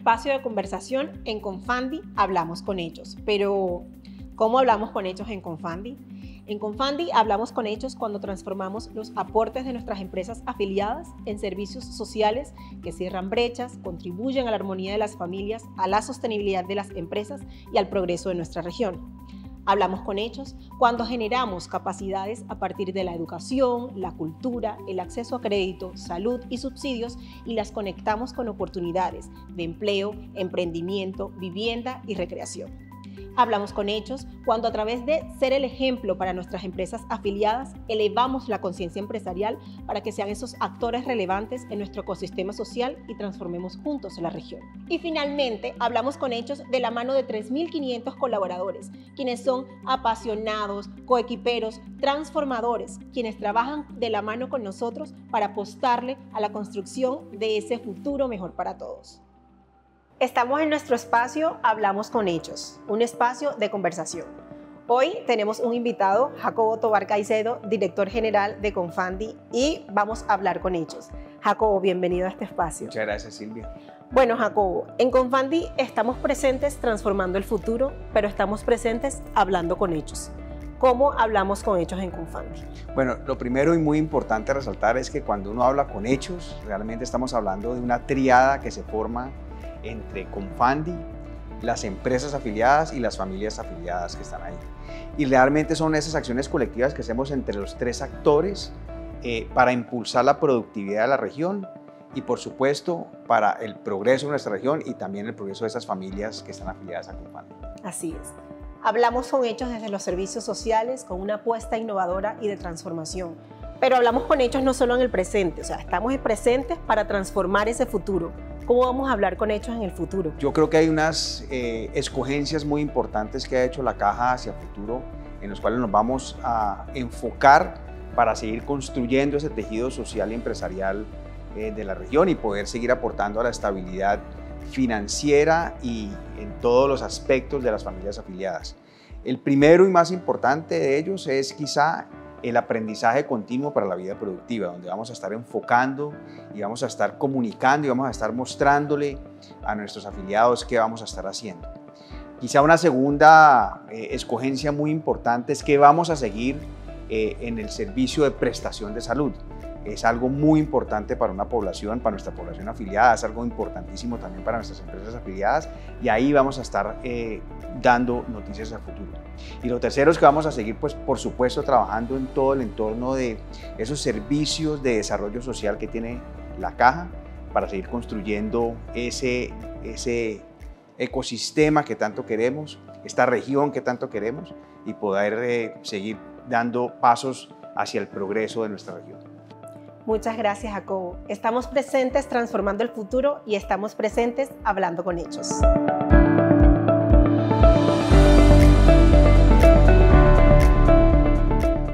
espacio de conversación en Confandi Hablamos con Hechos. Pero, ¿cómo hablamos con hechos en Confandi? En Confandi hablamos con hechos cuando transformamos los aportes de nuestras empresas afiliadas en servicios sociales que cierran brechas, contribuyen a la armonía de las familias, a la sostenibilidad de las empresas y al progreso de nuestra región. Hablamos con hechos cuando generamos capacidades a partir de la educación, la cultura, el acceso a crédito, salud y subsidios y las conectamos con oportunidades de empleo, emprendimiento, vivienda y recreación. Hablamos con hechos cuando a través de ser el ejemplo para nuestras empresas afiliadas, elevamos la conciencia empresarial para que sean esos actores relevantes en nuestro ecosistema social y transformemos juntos la región. Y finalmente, hablamos con hechos de la mano de 3.500 colaboradores, quienes son apasionados, coequiperos, transformadores, quienes trabajan de la mano con nosotros para apostarle a la construcción de ese futuro mejor para todos. Estamos en nuestro espacio Hablamos con Hechos, un espacio de conversación. Hoy tenemos un invitado, Jacobo Tobar Caicedo, director general de Confandi, y vamos a hablar con hechos. Jacobo, bienvenido a este espacio. Muchas gracias, Silvia. Bueno, Jacobo, en Confandi estamos presentes transformando el futuro, pero estamos presentes hablando con hechos. ¿Cómo hablamos con hechos en Confandi? Bueno, lo primero y muy importante resaltar es que cuando uno habla con hechos, realmente estamos hablando de una tríada que se forma entre Confandi, las empresas afiliadas y las familias afiliadas que están ahí. Y realmente son esas acciones colectivas que hacemos entre los tres actores para impulsar la productividad de la región y, por supuesto, para el progreso de nuestra región y también el progreso de esas familias que están afiliadas a Confandi. Así es. Hablamos con hechos desde los servicios sociales con una apuesta innovadora y de transformación. Pero hablamos con hechos no solo en el presente, o sea, estamos presentes para transformar ese futuro. ¿Cómo vamos a hablar con hechos en el futuro? Yo creo que hay unas escogencias muy importantes que ha hecho la Caja hacia el futuro, en los cuales nos vamos a enfocar para seguir construyendo ese tejido social y empresarial de la región y poder seguir aportando a la estabilidad financiera y en todos los aspectos de las familias afiliadas. El primero y más importante de ellos es quizá el aprendizaje continuo para la vida productiva, donde vamos a estar enfocando y vamos a estar comunicando y vamos a estar mostrándole a nuestros afiliados qué vamos a estar haciendo. Quizá una segunda escogencia muy importante es que vamos a seguir en el servicio de prestación de salud. Es algo muy importante para una población, para nuestra población afiliada, es algo importantísimo también para nuestras empresas afiliadas y ahí vamos a estar dando noticias al futuro. Y lo tercero es que vamos a seguir, pues, por supuesto, trabajando en todo el entorno de esos servicios de desarrollo social que tiene la Caja para seguir construyendo ese ecosistema que tanto queremos, esta región que tanto queremos y poder seguir dando pasos hacia el progreso de nuestra región. Muchas gracias, Jacobo. Estamos presentes transformando el futuro y estamos presentes hablando con hechos.